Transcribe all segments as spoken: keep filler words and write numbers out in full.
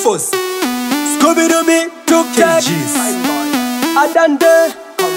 Rufus, Scooby-Dooby, took Kgs, Adande,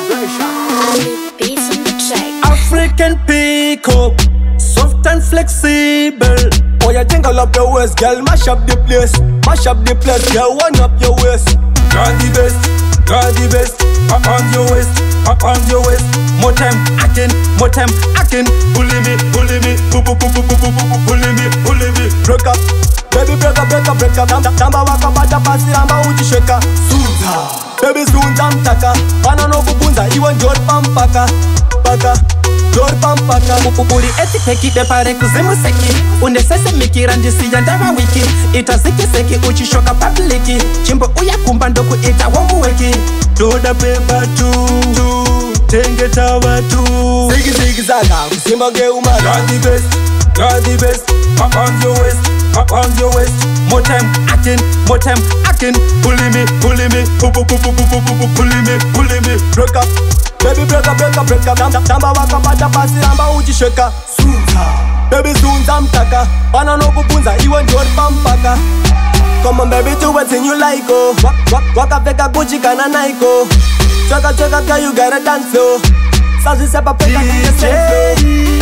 Beats on the track. African Peacock, soft and flexible. Oh, you jingle up your waist, girl, mash up the place, mash up the place, girl, one up your waist. Girl the best, girl the best, up on your waist, up on your waist. More time, acting, more time, acting. Pulling me, pulling me, pu pu pu pu pu pu pu pu pulling me, pulling me. Break up, baby, break up, break up, break up. Tamba waka bada pasi, amba uji sheka. Sunza, baby sunza mtaka. Pana no kubunza, iwe njor pampaka, paka. Jor pampaka. Uri eti peki bepare kuzimu seki. Unde sese miki ranjisi ya ndawa wiki. Ita ziki seki uchishoka publiki. Chimbo uya kumba ndoku ita wamu weki. Do the paper too, tenge tawa too. Ziggy ziggy zaga, kusimba ge umara. You're the best, you're the best. Up on your waist, up on your waist. More time acting, more time acting. Pulling me, pulling me, pu pu pu pu pu pu pu pulling me, pulling me. Break up, baby break up, break up, break up. Tamba waka bada pasi, amba uji sheka. Sunza, baby sunza mtaka. Pana no kubunza, iwe njor pampaka. Come on baby, do what you like, oh. Wak, wak, waka veka Gucci kana Nike, oh. Chaka chaka girl, you gotta dance, oh. Sazi sepa peka kike sense,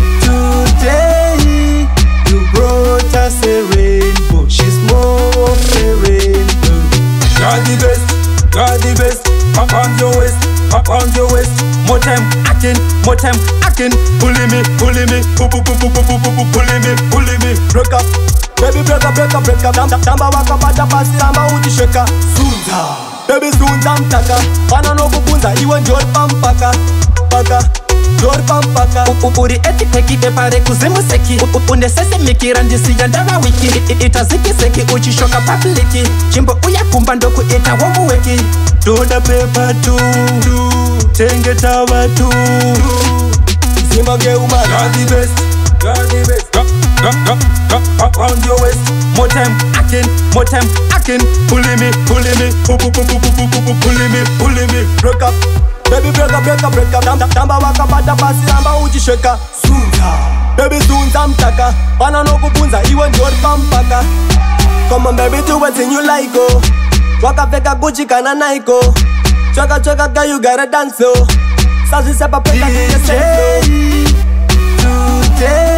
today, you brought us a rainbow. She's more of a rainbow. You're the best, you're the best. Up on your waist, up on your waist. More time acting, more time acting. Pulling me, pulling me, pu pu pu pu pu pu pu pulling me, pulling me. Break up, baby break up, break up, break up. Tamba waka bada pasi, amba uji sheka. Sunza, baby sunza mtaka. Pana no kubunza, iwe njor pampaka, paka. Jor pampaka. Uri eti peki bepare kuzimu seki. Unde sese miki ranjisi ya ndawa wiki. Ita ziki seki uchishoka publiki. Chimbo uya kumba ndoku ita wamu weki. Do the paper too, tenge tawa too. Simba ge umara. You're the best, you're the best. Go, go, go, go, up on your waist. More time acting, more time acting. Pulling me, pulling me, pu pu pu pu pu pu pu pulling me, pulling me. Break up, baby break up, break up, break up. Tamba waka bada pasi, amba uji sheka. Sunza, baby sunza mtaka. Pana no kubunza, iwe njor pampaka. Come on baby, do what you like, oh. Waka veka Gucci kana Nike, oh. Chaka chaka girl, you gotta dance, oh. Sazi sepa peka kike sense, oh. Today